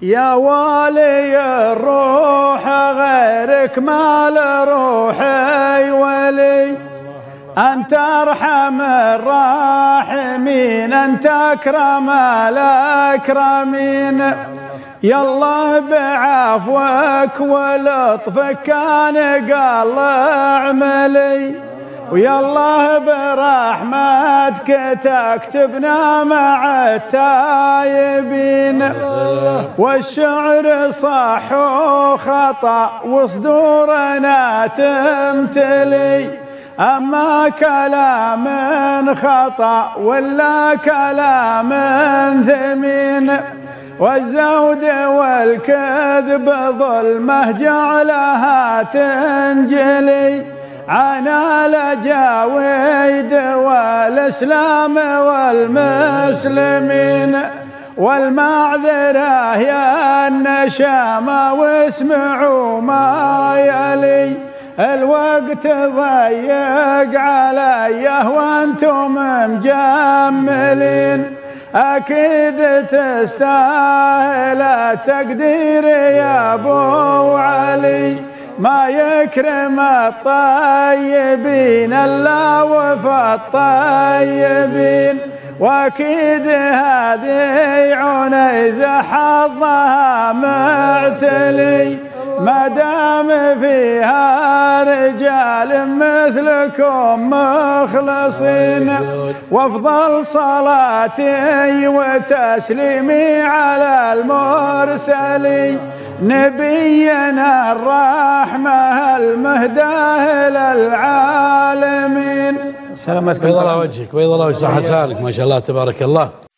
يا والي الروح غيرك ما لروحي ولي، أنت أرحم الراحمين، أنت أكرم الأكرمين. يا الله بعفوك ولطفك كان قال اعملي، ويا الله برحمتك تكتبنا مع التايبين. والشعر صح وخطأ وصدورنا تمتلي، أما كلام خطأ ولا كلام ثمين. والزود والكذب ظلمه جعلها تنجلي عن الأجاويد والإسلام والمسلمين. والمعذرة يا النشامة واسمعوا ما يلي، الوقت ضيق عليه وانتم مجملين، أكيد تستاهل التقدير يا أبو علي. ما يكرم الطيبين إلا وفى الطيبين، وأكيد هذه عنيزة حظها معتلي، ما دام فيها رجال مثلكم مخلصين. وافضل صلاتي وتسليمي على المرسلين، نبينا الرحمة المهداه للعالمين. سلامتك. بيض الله وجهك، بيض الله وجه، صحة لسانك، ما شاء الله تبارك الله.